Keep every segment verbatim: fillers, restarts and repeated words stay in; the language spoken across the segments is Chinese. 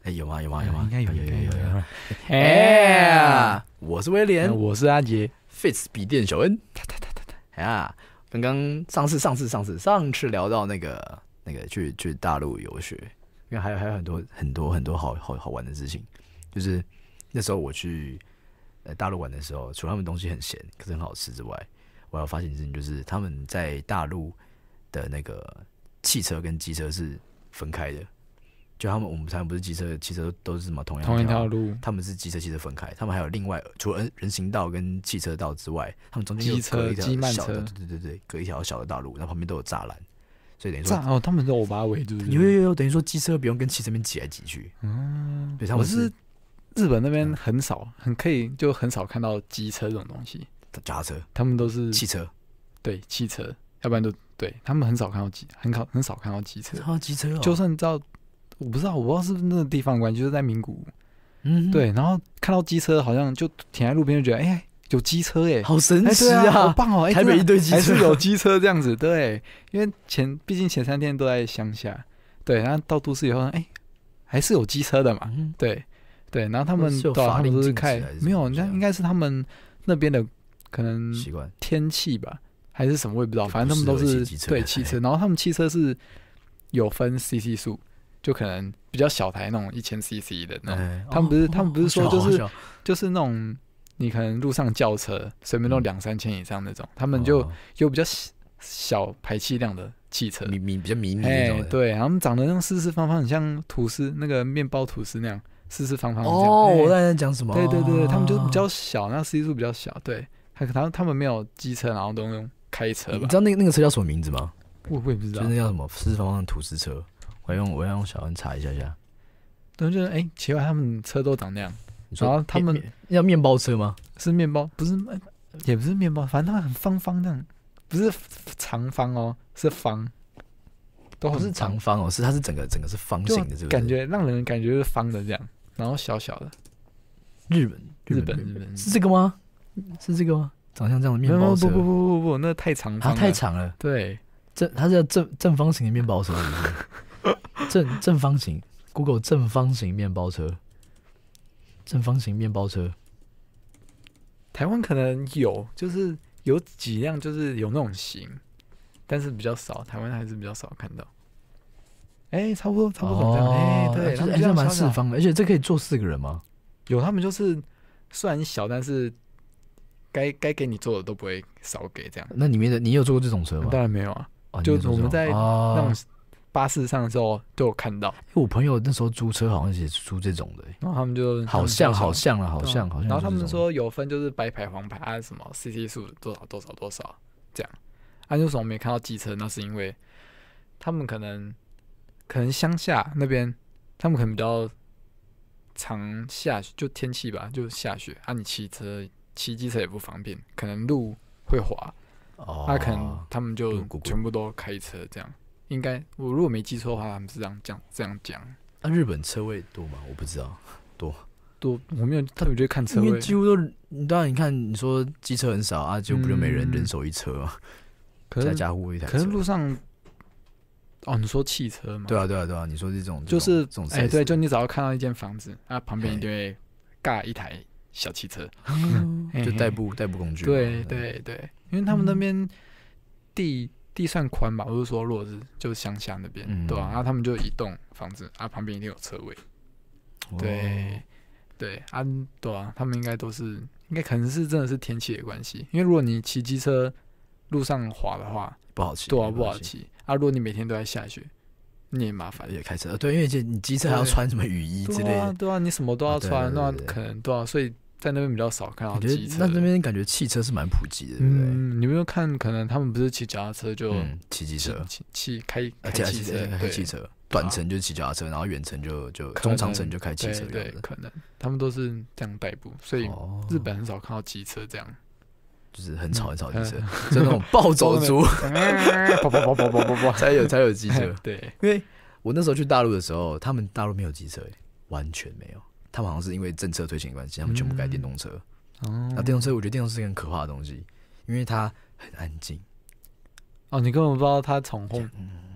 哎、欸，有吗？有吗？有吗？ 应该有， 有有有有有。 哎， 我是威廉， 我是阿杰 ，Fits 笔电小恩。哎呀，刚刚上次上次上次上次聊到那个那个去去大陆游学，因为还有还有很多很多很多好好好玩的事情。就是那时候我去呃大陆玩的时候，除了他们东西很咸，可是很好吃之外，我要发现一件事情，就是他们在大陆的那个汽车跟机车是分开的。就他们我们台湾不是机车，汽车都是什么同样同一条路， 他们是机车、汽车分开，他们还有另外除了人行道跟汽车道之外，他们中间又隔一条小的，对对对，隔一条小的道路，然后旁边都有栅栏，所以等于说哦，他们都有把围住， 有有有，等于说机车不用跟汽车边挤来挤去。嗯，对，他们是日本那边很少，很可以就很少看到机车这种东西， 脚踏车， 他们都是汽车， 对汽车，要不然都对他们很少看到机，很少很少看到机车， 看到机车哦， 就算到。我不知道，我不知道是不是那个地方的关系，就是在名古屋， 嗯， 对，然后看到机车，好像就停在路边，就觉得哎、欸，有机车哎， 好神奇啊， 欸、啊好棒哦、欸！ 台北一堆机车， 还是有机车这样子，对，因为前毕竟前三天都在乡下，对，然后到都市以后，哎、欸，还是有机车的嘛，嗯、对对，然后他们对、啊，他们都是开，没有，那应该是他们那边的可能习惯天气吧，还是什么我也不知道，反正他们都是对汽车，然后他们汽车是有分 C C 数。就可能比较小台那种一千 C C 的那种，欸、他们不是、哦、他们不是说就是就是那种你可能路上轿车随便都两三千以上那种，嗯、他们就有比较小排气量的汽车， 迷迷比较迷你那种的， 欸，对，然后他们长得像四四方方，很像吐司那个面包吐司那样四四方方。 哦，欸、我在讲什么？ 对对对，他们就比较小，那 C 数比较小，对，他他他们没有机车，然后都用开车吧。 你知道那个那个车叫什么名字吗？ 我我也不知道， 就是那叫什么四四方方的吐司车。我要用我要用小恩查一下下， 对，就是哎、欸，奇怪，他们车都长那样。然后他们要面包车吗？ 是面包，不是，也不是面包，反正它很方方那样，不是长方哦，是方，都不是长方哦，是它是整个整个是方形的，是不是？ 感觉让人感觉是方的这样，然后小小的。 日本， 日本，日本是这个吗？是这个吗？长像这样的面包车？ 不不不不不，那太长方了， 它太长了。 对， 正它是正正方形的面包车，是不是？正正方形 ，Google 正方形面包车，正方形面包车， 台湾可能有，就是有几辆就是有那种型，但是比较少，台湾还是比较少看到。哎、欸，差不多差不多这样，哎、哦欸，对， 就是而且蛮四方的，而且这可以坐四个人吗？ 有，他们就是虽然小，但是该该给你坐的都不会少给这样。 那里面的你有坐过这种车吗？ 当然没有啊，哦、就我们在那种巴士上的时候都有看到。 因为我朋友那时候租车好像也是租这种的、欸， 然后他们就好像好像了，好像好像。 然后他们说有分就是白牌、黄牌啊，什么 C C 数多少多少多少这样。啊，为什么没看到机车？那是因为他们可能可能乡下那边，他们可能比较常下雪，就天气吧，就下雪啊，你骑车骑机车也不方便，可能路会滑，哦，那、啊、可能他们就全部都开车这样。应该我如果没记错的话，他们是这样讲这样讲。 啊，日本车位多吗？我不知道，多多，我没有特别去看车位， 因为几乎都，当然你看你说机车很少啊，就不就没人、嗯、人手一车嘛，家家户户一台车。 可是路上，哦，你说汽车吗？ 对啊对啊对啊，你说这种就是这种哎、欸、对，就你只要看到一间房子，啊旁边一定会尬一台小汽车， 嗯、就代步代步工具。 对对对，因为他们那边地。地算宽吧，我是说，如果是就是乡下那边，嗯、对吧、啊？然后他们就一栋房子，啊，旁边一定有车位，哦、对对啊，对啊，他们应该都是，应该可能是真的是天气的关系，因为如果你骑机车路上滑的话， 不好骑， 对啊，不好骑啊。如果你每天都在下雪，你也麻烦， 也开车，对，因为你机车还要穿什么雨衣之类的， 对啊，对啊，你什么都要穿，啊、那可能对啊，所以。在那边比较少看到机车， 那那边感觉汽车是蛮普及的，对不对？ 嗯，你没有看，可能他们不是骑脚踏车就骑机车， 骑骑开开汽车， 开汽车，短程就骑脚踏车，然后远程就就中长程就开汽车， 对，可能他们都是这样代步，所以日本很少看到机车这样， 就是很吵很吵的机车，就那种暴走族， 跑跑跑跑跑跑跑才有才有机车， 对， 因为我那时候去大陆的时候，他们大陆没有机车，完全没有。他们好像是因为政策推行的关系，他们全部改电动车。嗯、那电动车，我觉得电动车是一个很可怕的东西，因为它很安静。 哦，你根本不知道它从后，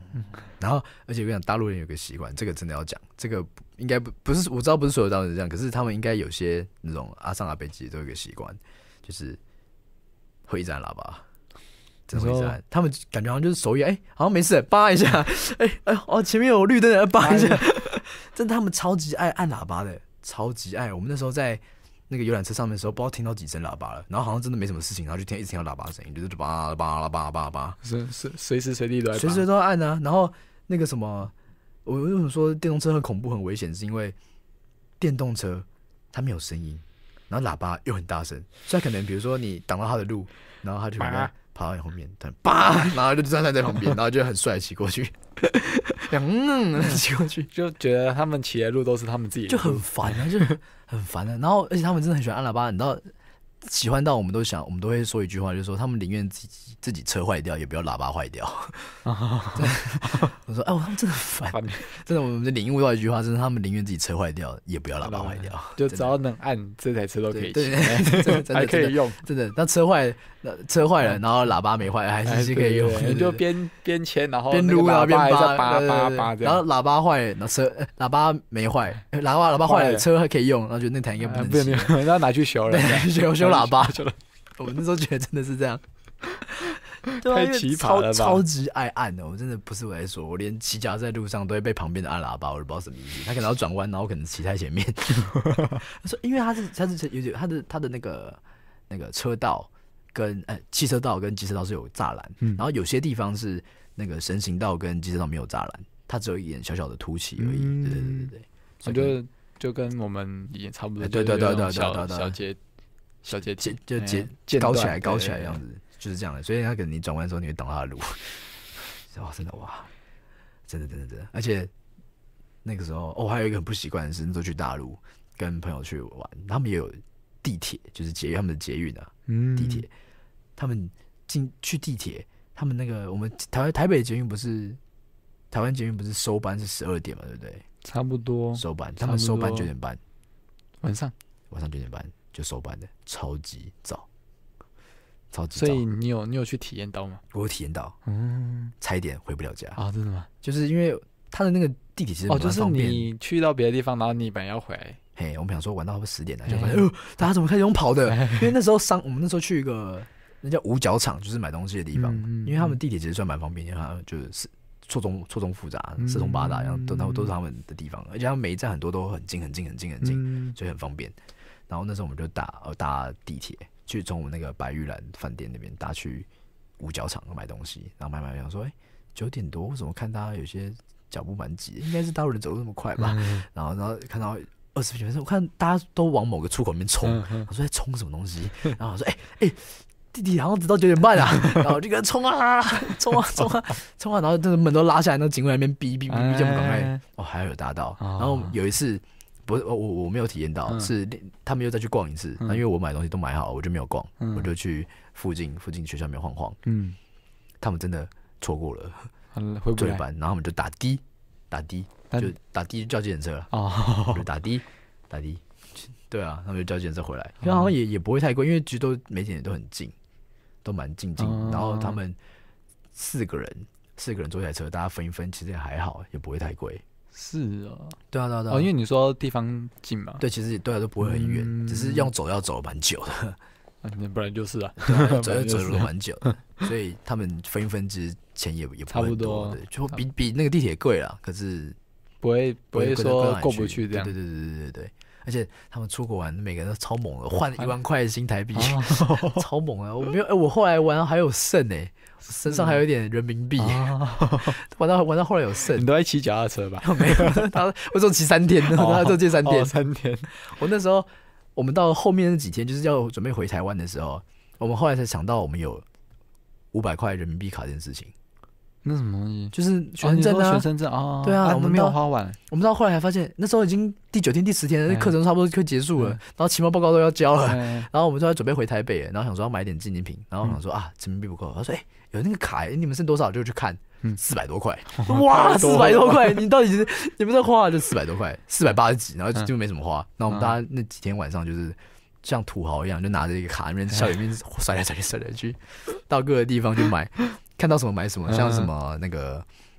然后而且我跟你讲，大陆人有个习惯，这个真的要讲，这个应该不不是我知道不是所有大陆人这样，可是他们应该有些那种阿上阿北其实都有一个习惯，就是会一直按喇叭。真的会一直按，他们感觉好像就是手一哎、欸，好像没事，扒一下，哎哎哦，前面有绿灯，扒一下，真的他们超级爱按喇叭的，超级爱。我们那时候在那个游览车上面的时候，不知道听到几声喇叭了，然后好像真的没什么事情，然后就听一直听到喇叭的声音，就是叭叭叭叭叭， 随随随时随地都在， 随时都在按啊。然后那个什么，我为什么说电动车很恐怖很危险，是因为电动车它没有声音，然后喇叭又很大声，所以可能比如说你挡到他的路，然后他就可能跑到你后面，叭，然后就站在旁边，然后就很帅骑过去，嗯，骑过去， 就觉得他们骑的路都是他们自己的路， 就很烦啊，就很烦啊。然后而且他们真的很喜欢按喇叭，你知道，喜欢到我们都想，我们都会说一句话，就是说他们宁愿自己自己车坏掉，也不要喇叭坏掉。我说，哎，他们真的很烦，真的，我们领悟到一句话，真的，他们宁愿自己车坏掉，也不要喇叭坏掉， 就只要能按，这台车都可以骑， 对对对， 还可以用， 真的。那车坏，车坏了，然后喇叭没坏，还是可以用。 你就边边牵，然后边撸啊边扒扒扒扒， 然后喇叭坏了，然后车喇叭没坏，喇叭喇叭坏了，车还可以用，然后觉得那台应该不能骑， 然后拿去修了， 修修喇叭。我那时候觉得真的是这样。 太奇葩了吧！ 超级爱按的，我真的不是我在说，我连骑脚在路上都会被旁边的按喇叭，我都不知道什么意思。他可能要转弯，然后可能骑在前面。他说，因为他是他是有点他的他的那个那个车道跟呃汽车道跟机车道是有栅栏，嗯、然后有些地方是那个人行道跟机车道没有栅栏，它只有一点小小的凸起而已。嗯、对对对对， 我觉得就跟我们也差不多， 对对对对对对， 小阶小阶梯就阶高起来高起来这样子。就是这样的，所以他可能你转弯的时候，你会挡他的路。哇，真的哇，真的真的真的，而且那个时候哦，还有一个很不习惯的是，那时候去大陆跟朋友去玩，他们也有地铁，就是捷他们的捷运啊，嗯、地铁，他们进去地铁，他们那个我们台台北捷运不是台湾捷运不是收班是十二点嘛，对不对？ 差不多收班，他们收班九点半， 晚上晚上九点半就收班的，超级早。超级所以你有你有去体验到吗？ 我有体验到，嗯，差一点回不了家啊！真的吗？ 就是因为他的那个地铁其实蛮方便， 哦，就是你去到别的地方，然后你本来要回来， 嘿，我们想说玩到十点了，就发现，哎呦，大家怎么开始用跑的？因为那时候商，我们那时候去一个那叫五角场，就是买东西的地方，嗯嗯、因为他们地铁其实算蛮方便，因为它就是错综错综复杂、四通八达，然后都都都是他们的地方，而且他们每一站很多都很近很近很近很近，嗯、所以很方便。然后那时候我们就搭呃搭地铁。去从我们那个白玉兰饭店那边搭去五角场买东西，然后买买想说，哎、欸，九点多，为什么看大家有些脚步蛮急的？应该是大陆人走路那么快吧？嗯、然后然后看到二十分钟，我看大家都往某个出口里面冲，嗯、我说在冲什么东西？然后我说，哎、欸、哎、欸，弟弟好像只到九点半啊，然后我就跟他冲啊冲啊冲啊冲啊，然后这个门都拉下来，那警卫那边哔哔哔哔，叫我们赶快，哦，还有搭到，然后有一次。不是我我没有体验到，嗯、是他们又再去逛一次。那、嗯、因为我买东西都买好了，我就没有逛，嗯、我就去附近附近学校里面晃晃。嗯，他们真的错过了最后一班，然后他们就打的打的就打的就叫计程车了。哦，就打的打的，对啊，他们就叫计程车回来，因为好像也也不会太贵，因为其实都每点都很近，都蛮近近。哦、然后他们四个人四个人坐一台车，大家分一分，其实也还好，也不会太贵。 是啊， 对啊，对啊，对啊， 哦，因为你说地方近嘛， 对，其实对啊都不会很远，嗯、只是用走要走蛮久的， 啊，不然就是啊， 对啊走要走路蛮久的，所以他们分一分，其实钱也也不会很多，对，就比比那个地铁贵啦，可是不会不会说过不去这样， 对对对对对对，而且他们出国玩，每个人都超猛的，换一万块新台币，超猛啊！我没有，哎，我后来玩还有剩哎。身上还有一点人民币，啊、玩到玩到后来有剩。 你都在骑脚踏车吧？ 没有，他我只骑三天，他就借三天、 哦哦，三天。 我那时候，我们到后面那几天，就是要准备回台湾的时候，我们后来才想到我们有五百块人民币卡这件事情。 那什么东西？ 就是学生证啊， 学生证啊。 对啊，我们没有花完。 我们到后来还发现，那时候已经第九天、第十天了，课程差不多快结束了，然后期末报告都要交了，然后我们就要准备回台北，然后想说要买点纪念品，然后想说啊，人民币不够，他说哎。有那个卡，你们剩多少就去看，四百多块，哇，四百多块，你到底是你们在花就四百多块，四百八十几，然后就没什么花。那我们大家那几天晚上就是像土豪一样，就拿着一个卡，那边校园里面甩来甩去甩来去，到各个地方去买，看到什么买什么，像什么那个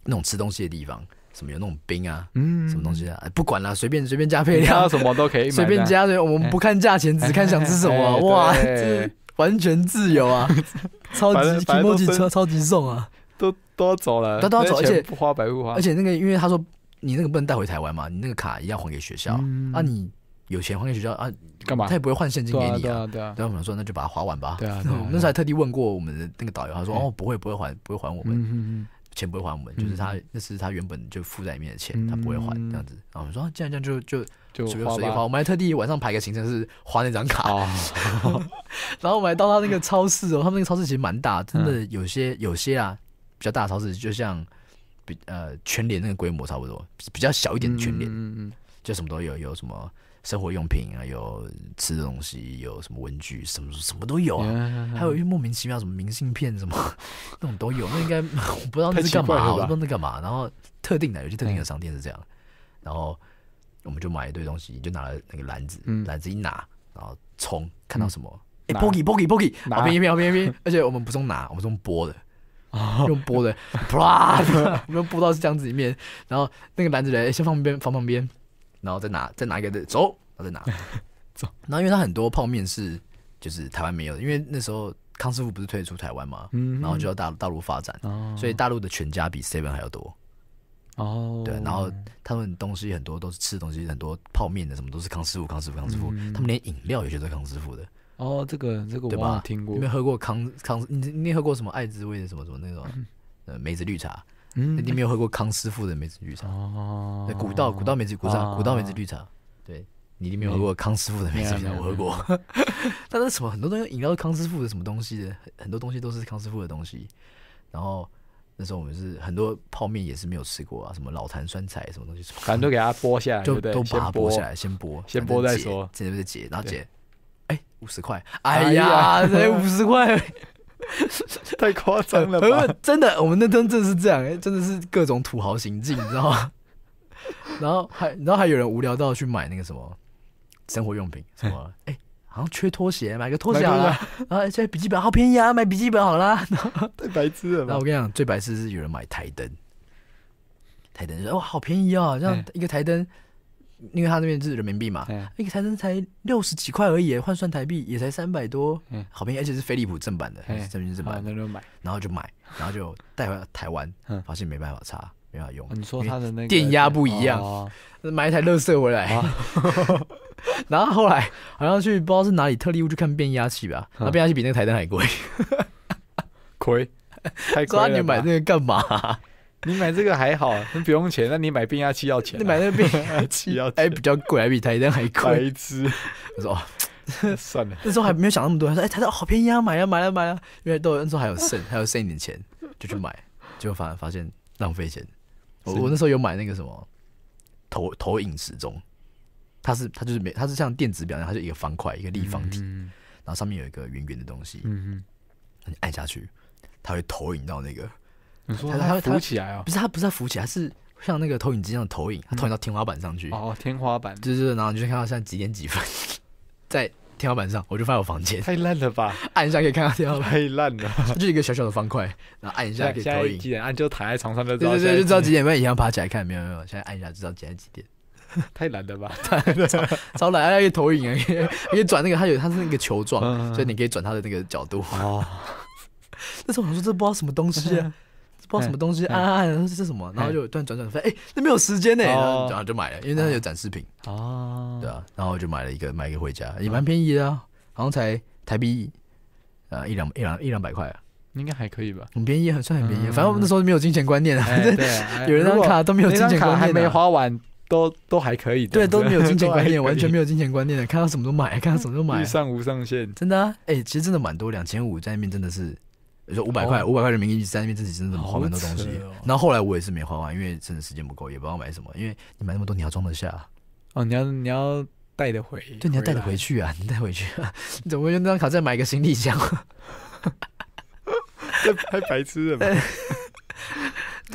那种吃东西的地方，什么有那种冰啊， 嗯， 什么东西啊，不管啦，随便随便加配你看料到，什么都可以买， 随便加，我们不看价钱，只看想吃什么啊， 哎哇， 对这完全自由啊，超反正级反正都 emoji 生超超级送啊， 都都要走了， 都都要走那钱而且不花白不花， 而且那个因为他说你那个不能带回台湾嘛，你那个卡一定要还给学校嗯啊，你有钱还给学校啊， 干嘛他也不会换现金给你对啊啊。 对啊然后我们说那就把它花完吧。 对啊，对啊我们那时候还特地问过我们的那个导游，他说嗯哦不会不会还不会还我们， 嗯嗯钱不会还我们， 嗯就是他那是他原本就付在里面的钱， 嗯他不会还这样子。然后我们说啊既然这样就就就随便随意花， 吧我们还特地晚上排个行程是花那张卡， 哦， 然后我们还到他那个超市哦，他们那个超市其实蛮大，真的有些有些啊比较大的超市就像比呃全联那个规模差不多，比较小一点的全联。 嗯嗯就什么都有，有什么生活用品啊，有吃的东西，有什么文具，什么什么都有啊。 嗯， 还有一些莫名其妙什么明信片什么那种都有，那应该我不知道那是干嘛， 太奇怪了吧我不知道那干嘛。然后特定的有些特定的商店是这样，然后我们就买一堆东西，就拿了那个篮子， 嗯篮子一拿，然后冲，看到什么，哎拿 ，Pocky Pocky Pocky， 拿好便宜便宜好便宜便宜，而且我们不是用拿，我们是用拨的。 哦用拨的，啪，我们拨到箱子里面，然后那个篮子嘞，先放旁边，放旁边，然后再拿，再拿一个的走，然后再拿走。 然后因为它很多泡面是就是台湾没有的，因为那时候康师傅不是退出台湾嘛， 嗯然后就要大大陆发展， 哦所以大陆的全家比 Seven 还要多。 哦， 对，然后他们东西很多都是吃的东西，很多泡面的什么都是康师傅，康师傅，康师傅。 嗯他们连饮料有些都是康师傅的， 哦，这个这个对吧我好像？听过你有没，有喝过康康？你你有喝过什么爱滋味的什么什么那种呃梅子绿茶？ 嗯你没有喝过康师傅的梅子绿茶？ 哦对，古道古道梅子古道哦古道梅子绿茶，对你一定没有喝过康师傅的梅子绿茶， 没有我喝过。但是什么很多东西饮料是康师傅的什么东西的，很很多东西都是康师傅的东西。然后那时候我们是很多泡面也是没有吃过啊，什么老坛酸菜什么东西，什么反正都给它剥下来， 就对不对？ 都把它先剥下来，先剥， 先剥再说， 这不是解，然后对解，哎，五十块， 哎哎呀呀，才五十块。 太夸张了吧？ 呃真的，我们那天真的是这样，欸真的是各种土豪行径，你知道吗？然后还，然后还有人无聊到去买那个什么生活用品，什么哎、欸好像缺拖鞋，买个拖鞋好了。然后现在笔记本好便宜啊，买笔记本好啦。 太白痴了吧然后我跟你讲，最白痴是有人买台灯，台灯说哇好便宜哦，这样一个台灯，因为他那边是人民币嘛， 嗯一个台灯才六十几块而已，换算台币也才三百多， 嗯好便宜，而且是飞利浦正版的， 嗯这边是正好版的。 那就买。 然后就买，然后就带回来台湾嗯， 发现没办法插，没办法用哦。你说他的那个电压不一样哦买一台垃圾回来， 啊然后后来好像去不知道是哪里特例屋去看变压器吧，那变压器比那个台灯还贵。 亏，太说啊亏了吧。 你买那个干嘛？ 你买这个还好，那不用钱。那你买变压器要钱啊， 你买那个变压器要哎钱比较贵，还比台灯还贵。 白痴。 我说哦， 算了， 那时候还没有想那么多，他说哎台灯好便宜啊，买啊买啊买啊，因为都有那时候还有剩，还有剩一点钱，就去买，结果发发现浪费钱。我是我那时候有买那个什么投投影时钟，它是它就是没它是像电子表一样，它就一个方块一个立方体， 嗯然后上面有一个圆圆的东西， 嗯你按下去，它会投影到那个， 嗯，你说它它它浮起来哦不，是它不是它浮起来，它是像那个投影机一样的投影，它投影到天花板上去， 哦，天花板就是就是然后你就看到像几点几分，在天花板上，我就放在我房间， 太烂了吧， 按一下可以看到天花板， 太烂了。 它就一个小小的方块，然后按一下可以现投影。 在几点按就躺在床上就知道， 对对对，就知道几点，不然以前要爬起来看，没有没有，现在按一下就知道现在几点。 太懒了吧？ 超懒，还可以投影啊，可以可以转那个，它有它是那个球状， 嗯所以你可以转它的那个角度。 哦， 那时候我想说这不知道什么东西啊，这不知道什么东西，按按按，然后这是什么？然后就突然转转发现，哎，那边有时间呢，然后然后就买了，因为那有展示品， 哦， 对啊，然后我就买了一个买一个回家，也蛮便宜的啊，好像才台币呃一两一两一两百块啊， 应该还可以吧？ 很便宜，很算很便宜。 嗯反正我们那时候没有金钱观念啊， 哎对啊，哎有人张卡都没有金那张卡还没钱观念啊， 花完，都都还可以的， 对，都没有金钱观念，完全没有， 有金钱观念的，看到什么都买，看到什么都买遇，上无上限。 真的啊，哎、欸，其实真的蛮多，两千五在那边真的是，比如说五百块，五百块人民币在那边自己真的花蛮多东西。 好扯哦然后后来我也是没花完，因为真的时间不够，也不知道买什么，因为你买那么多你要装得下， 哦，你要你要带得回， 对，你要带得回去啊，你带回去啊，你怎么会用那张卡再买一个行李箱？ 这太白痴了吧？ 对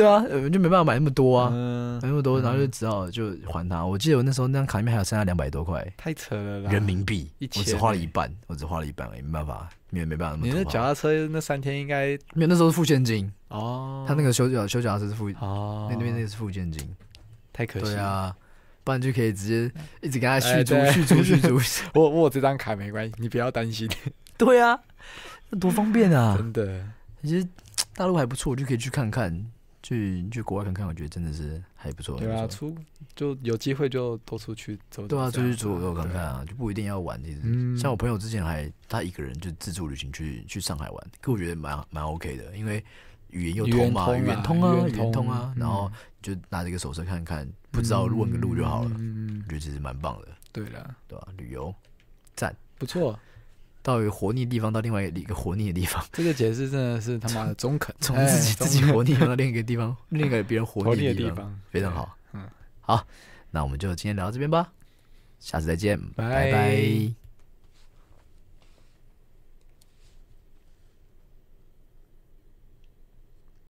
对啊，呃就没办法买那么多啊， 嗯， 买那么多， 嗯然后就只好就还他。我记得我那时候那张卡里面还有剩下两百多块太扯了啦， 人民币， 一千我只花了欸一半，我只花了一半而已，没办法，没没办法那么你那多花。 脚踏车那三天应该没有，那时候是付现金， 哦， 他那个修脚修脚踏车是付， 哦， 那那边那个是付现金。 太可惜了。 对啊，不然就可以直接一直给他哎续租、 对续租、续租。 我我有这张卡没关系，你不要担心， 对啊，那多方便啊！ 真的。 其实大陆还不错，我就可以去看看，去去国外看看，我觉得真的是还不错。 对啊， 还不错出就有机会就多出去走走。 对啊，出去这样走走看看啊，就不一定要玩。其实， 嗯像我朋友之前还他一个人就自助旅行去去上海玩，可我觉得蛮蛮 OK 的，因为语言又通嘛，语语言言通啊，语通啊语言言通啊， 通然后就拿着一个手册看看，不知道问个路就好了， 嗯， 我觉得其实蛮棒的， 对了， 对吧？旅游不错， 到一个活腻的地方，到另外一个活腻的地方， 这个解释真的是他妈的中肯， 从哎自己自己中肯活腻到另一个地方，另一个别人活活腻的地方， 腻的地方， 非常好。 嗯， 好，那我们就今天聊到这边吧，下次再见， 拜拜拜